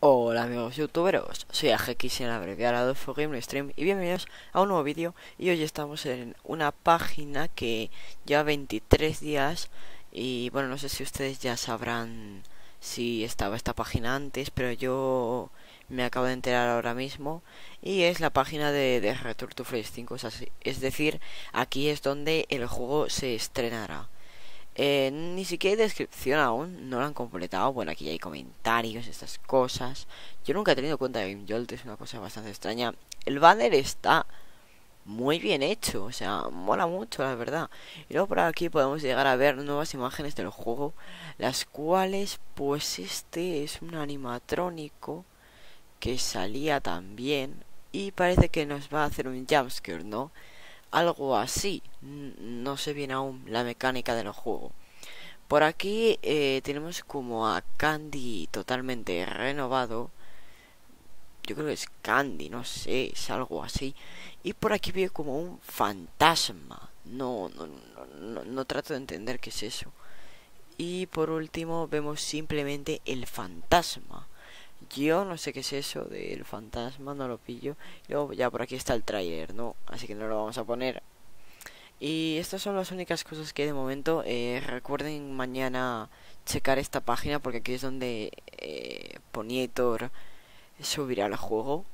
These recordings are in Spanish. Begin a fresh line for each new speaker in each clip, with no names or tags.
Hola amigos youtuberos, soy AGX en abreviado for Game Stream y bienvenidos a un nuevo vídeo. Y hoy estamos en una página que lleva 23 días y bueno, no sé si ustedes ya sabrán si estaba esta página antes, pero yo me acabo de enterar ahora mismo. Y es la página de Return to Phase 5, es decir, aquí es donde el juego se estrenará. Ni siquiera hay descripción aún, no lo han completado. Bueno, aquí hay comentarios, estas cosas. Yo nunca he tenido cuenta de GameJolt, es una cosa bastante extraña. El banner está muy bien hecho, o sea, mola mucho, la verdad. Y luego por aquí podemos llegar a ver nuevas imágenes del juego, las cuales, pues este es un animatrónico que salía también. Y parece que nos va a hacer un jumpscare, ¿no? Algo así. No sé bien aún la mecánica del juego. Por aquí tenemos como a Candy totalmente renovado. Yo creo que es Candy, no sé, es algo así. Y por aquí veo como un fantasma. No trato de entender qué es eso. Y por último vemos simplemente el fantasma. Yo no sé qué es eso del fantasma, no lo pillo. Y luego ya por aquí está el tráiler, ¿no? Así que no lo vamos a poner. Y estas son las únicas cosas que hay de momento. Recuerden mañana checar esta página porque aquí es donde Poniator subirá el juego.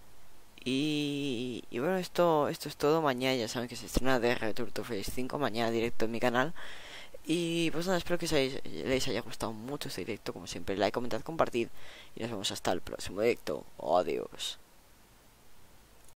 Y bueno, esto es todo. Mañana ya saben que se estrena de Return to Phase 5. Mañana directo en mi canal. Y pues nada, espero que les haya gustado mucho este directo. Como siempre, like, comentad, compartid. Y nos vemos hasta el próximo directo. Adiós.